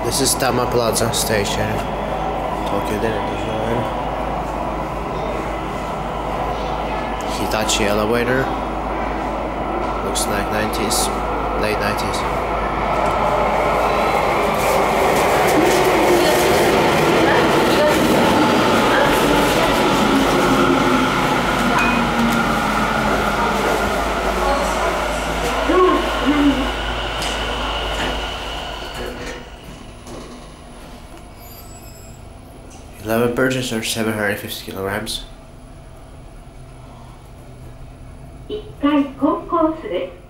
This is Tama-Plaza station. Tokyu Den-En-Toshi line. Hitachi elevator. Looks like 90s, late 90s. Eleven purchase or 750 kilograms. 1回コンコースです。